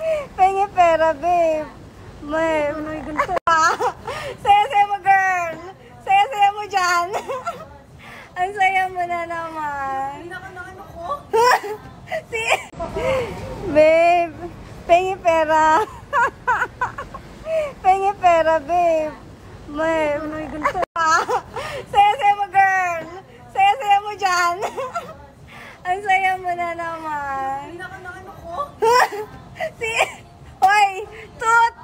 Pengi pera, babe. May, saya-saya mo, girl. Saya-saya mo dyan. Ang saya mo na naman. Si... Babe, pengi pera. Pengi pera, babe. May, saya-saya mo, girl. Saya-saya mo dyan. Ang saya mo na naman. Si... Hoy! Tut!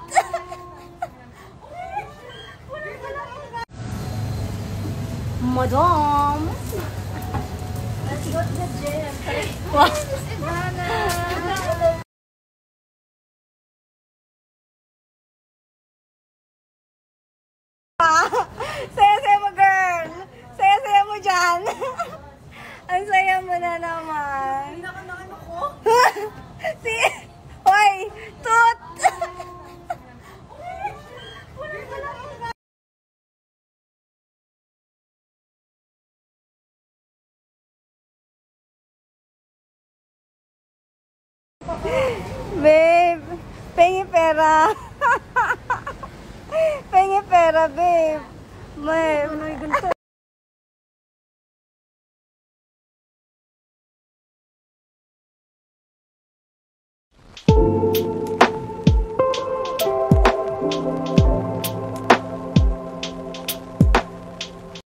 Madam! Let's go to the gym. Wow! Ivana! Saya-saya mo, girl. Saya-saya mo dyan. Ang saya mo na naman. Si... Hoy! Tut! Babe, pengi pera. Pengi pera, babe. May,